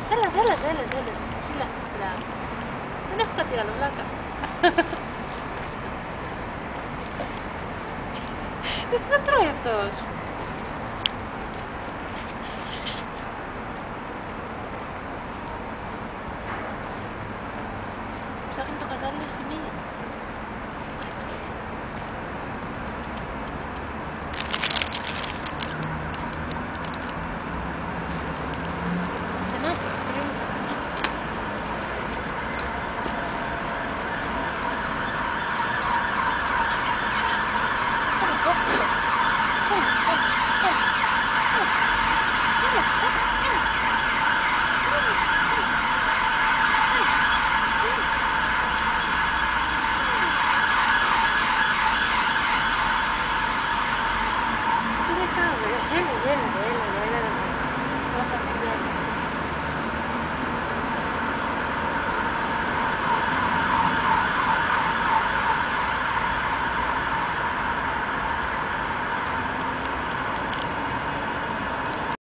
Έλα. Ψηλά. Μπράβο. Δεν έχω κάτι άλλο, βλάκα. Δεν τρώει αυτός. Ψάχνει το κατάλληλο σημείο.